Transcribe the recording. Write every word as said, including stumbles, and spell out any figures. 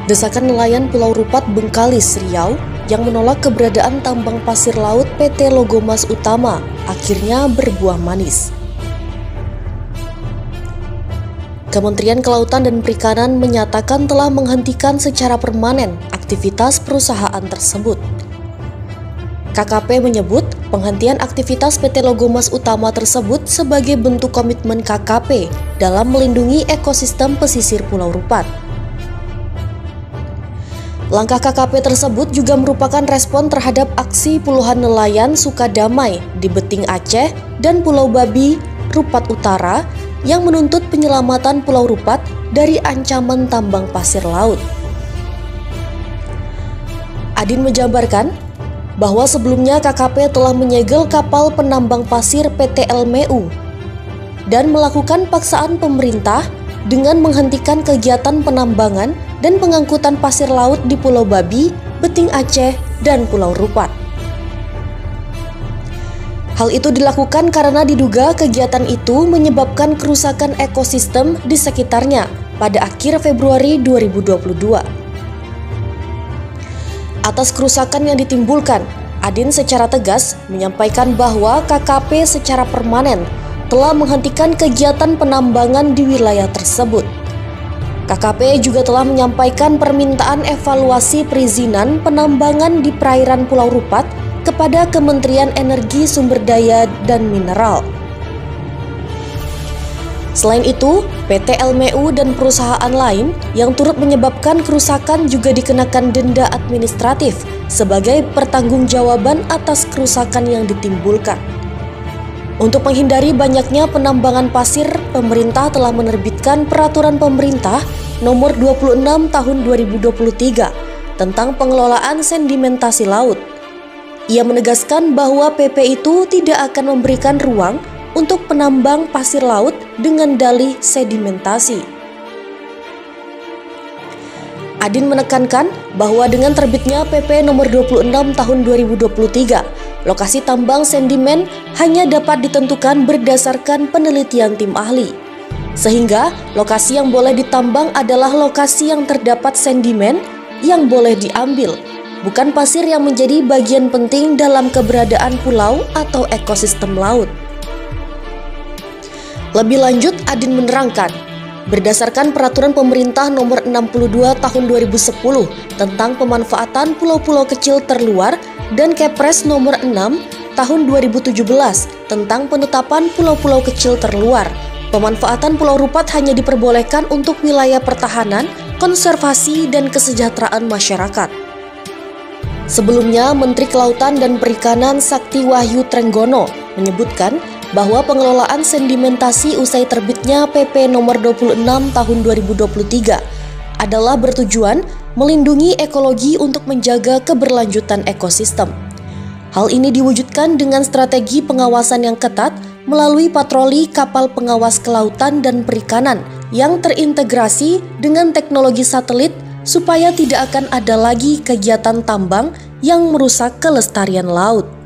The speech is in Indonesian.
Desakan nelayan Pulau Rupat, Bengkalis, Riau yang menolak keberadaan tambang pasir laut P T Logomas Utama akhirnya berbuah manis. Kementerian Kelautan dan Perikanan menyatakan telah menghentikan secara permanen aktivitas perusahaan tersebut. K K P menyebut penghentian aktivitas P T Logomas Utama tersebut sebagai bentuk komitmen K K P dalam melindungi ekosistem pesisir Pulau Rupat. Langkah K K P tersebut juga merupakan respon terhadap aksi puluhan nelayan Sukadamai di Beting Aceh dan Pulau Babi, Rupat Utara yang menuntut penyelamatan Pulau Rupat dari ancaman tambang pasir laut. Adin menjabarkan bahwa sebelumnya K K P telah menyegel kapal penambang pasir P T L M U dan melakukan paksaan pemerintah dengan menghentikan kegiatan penambangan dan pengangkutan pasir laut di Pulau Babi, Beting Aceh, dan Pulau Rupat. Hal itu dilakukan karena diduga kegiatan itu menyebabkan kerusakan ekosistem di sekitarnya pada akhir Februari dua ribu dua puluh dua. Atas kerusakan yang ditimbulkan, Adin secara tegas menyampaikan bahwa K K P secara permanen telah menghentikan kegiatan penambangan di wilayah tersebut. K K P juga telah menyampaikan permintaan evaluasi perizinan penambangan di perairan Pulau Rupat kepada Kementerian Energi Sumber Daya dan Mineral. Selain itu, P T L M U dan perusahaan lain yang turut menyebabkan kerusakan juga dikenakan denda administratif sebagai pertanggungjawaban atas kerusakan yang ditimbulkan. Untuk menghindari banyaknya penambangan pasir, pemerintah telah menerbitkan Peraturan Pemerintah Nomor dua puluh enam Tahun dua ribu dua puluh tiga tentang pengelolaan sedimentasi laut. Ia menegaskan bahwa P P itu tidak akan memberikan ruang untuk penambang pasir laut dengan dalih sedimentasi. Adin menekankan bahwa dengan terbitnya P P Nomor dua puluh enam Tahun dua ribu dua puluh tiga, lokasi tambang sedimen hanya dapat ditentukan berdasarkan penelitian tim ahli. Sehingga lokasi yang boleh ditambang adalah lokasi yang terdapat sedimen yang boleh diambil, bukan pasir yang menjadi bagian penting dalam keberadaan pulau atau ekosistem laut. Lebih lanjut, Adin menerangkan, berdasarkan Peraturan Pemerintah Nomor enam puluh dua Tahun dua ribu sepuluh tentang pemanfaatan pulau-pulau kecil terluar dan Kepres Nomor enam Tahun dua ribu tujuh belas tentang penetapan pulau-pulau kecil terluar, pemanfaatan Pulau Rupat hanya diperbolehkan untuk wilayah pertahanan, konservasi, dan kesejahteraan masyarakat. Sebelumnya, Menteri Kelautan dan Perikanan Sakti Wahyu Trenggono menyebutkan bahwa pengelolaan sedimentasi usai terbitnya P P Nomor dua puluh enam Tahun dua ribu dua puluh tiga adalah bertujuan melindungi ekologi untuk menjaga keberlanjutan ekosistem. Hal ini diwujudkan dengan strategi pengawasan yang ketat melalui patroli kapal pengawas kelautan dan perikanan yang terintegrasi dengan teknologi satelit supaya tidak akan ada lagi kegiatan tambang yang merusak kelestarian laut.